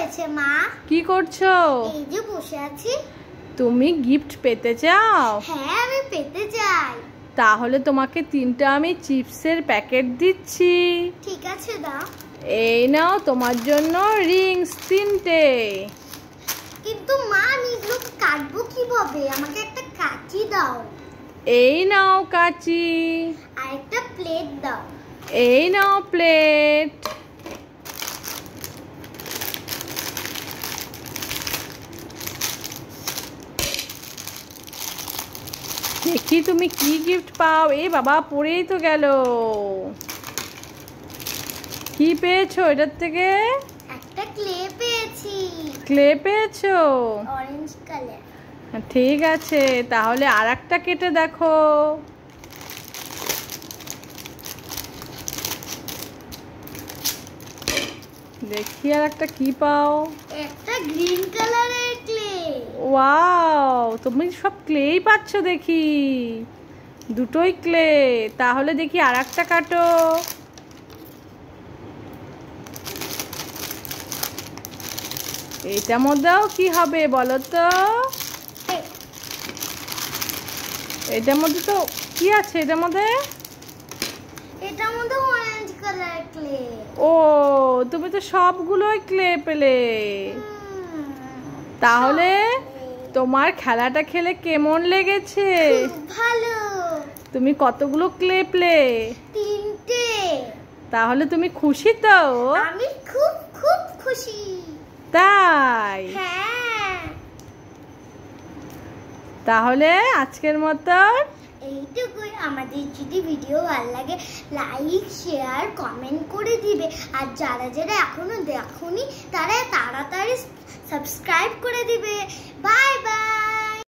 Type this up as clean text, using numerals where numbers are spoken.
হয়েছে মা? কি করছো? এই যে বসে আছি। তুমি গিফট পেতে চাও? হ্যাঁ, আমি পেতে চাই। তাহলে তোমাকে 3টা আমি চিপসের প্যাকেট দিচ্ছি। ঠিক আছে, দাও। এই নাও তোমার জন্য রিংস 3টে। কিন্তু মা, আমি এগুলো কাটবো কিভাবে? আমাকে একটা কাঁচি দাও। এই নাও কাঁচি। আর একটা প্লেট দাও। এই নাও প্লেট। দেখি তুমি কি গিফট পাও। এ বাবা, পড়েই তো গেল। কি পেয়েছো এটার থেকে? একটা ক্লে পেয়েছি। ক্লে পেয়েছো? Orange colour. ঠিক আছে, তাহলে আরেকটা কেটে দেখো। দেখি আর একটা কি পাও। একটা গ্রিন কালারের ক্লে। ওয়াও, তুমি সব ক্লেই পাচ্ছ দেখি। দুটোই ক্লে। তাহলে দেখি আরেকটা কাটো। এইটার মধ্যেও কি হবে বলো তো? এটার মধ্যে তো কি আছে? এটার মধ্যে অরেঞ্জ কালার ক্লে। ও, তুমি তো সবগুলোই ক্লে পেলে। তাহলে তোমার খেলাটা খেলে কেমন লেগেছে? ভালো। তুমি কতগুলো ক্লে পেলে? 3টে। তাহলে তুমি খুশি তো? আমি খুব খুব খুশি। তাই? হ্যাঁ। তাহলে আজকের মতন এইটুকুই। আমাদের যদি ভিডিও ভালো লাগে, লাইক শেয়ার কমেন্ট করে দিবে। আর যারা যারা এখনো দেখোনি, তারা তাড়াতাড়ি সাবস্ক্রাইব করে দিবে।